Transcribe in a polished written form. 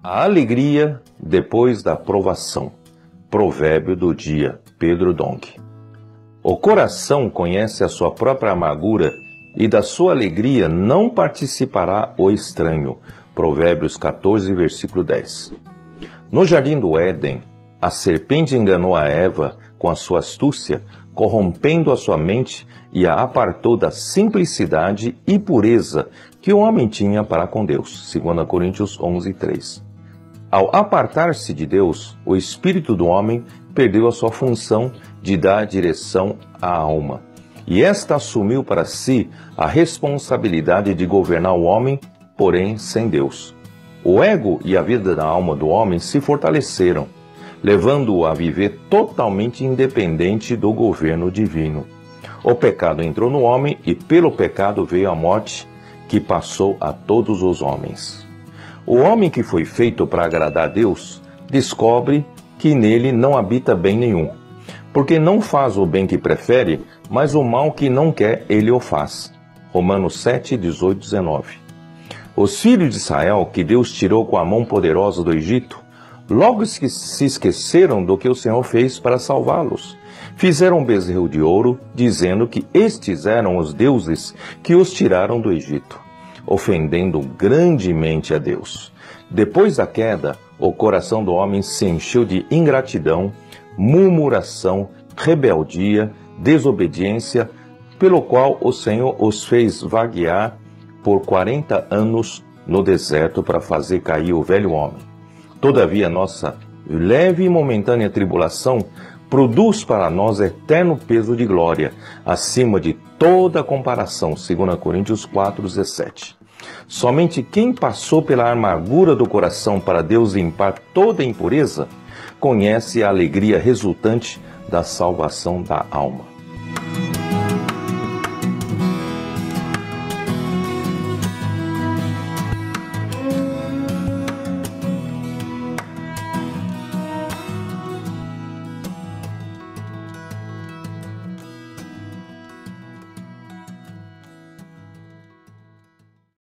A alegria depois da provação. Provérbio do dia, Pedro Dong. O coração conhece a sua própria amargura e da sua alegria não participará o estranho. Provérbios 14, versículo 10. No jardim do Éden, a serpente enganou a Eva com a sua astúcia, corrompendo a sua mente e a apartou da simplicidade e pureza que o homem tinha para com Deus. 2 Coríntios 11, 3. Ao apartar-se de Deus, o espírito do homem perdeu a sua função de dar direção à alma. E esta assumiu para si a responsabilidade de governar o homem, porém sem Deus. O ego e a vida da alma do homem se fortaleceram, levando-o a viver totalmente independente do governo divino. O pecado entrou no homem e pelo pecado veio a morte, que passou a todos os homens. O homem que foi feito para agradar a Deus, descobre que nele não habita bem nenhum, porque não faz o bem que prefere, mas o mal que não quer ele o faz. Romanos 7, 18, 19. Os filhos de Israel, que Deus tirou com a mão poderosa do Egito, logo se esqueceram do que o Senhor fez para salvá-los. Fizeram um bezerro de ouro, dizendo que estes eram os deuses que os tiraram do Egito, ofendendo grandemente a Deus. Depois da queda, o coração do homem se encheu de ingratidão, murmuração, rebeldia, desobediência, pelo qual o Senhor os fez vaguear por 40 anos no deserto para fazer cair o velho homem. Todavia, nossa leve e momentânea tribulação produz para nós eterno peso de glória, acima de toda comparação. 2 Coríntios 4, 17. Somente quem passou pela amargura do coração para Deus limpar toda impureza, conhece a alegria resultante da salvação da alma.